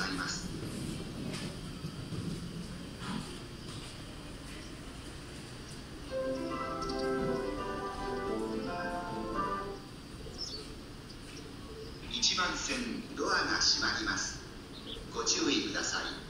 ります。1番線ドアが閉まります。ご注意ください。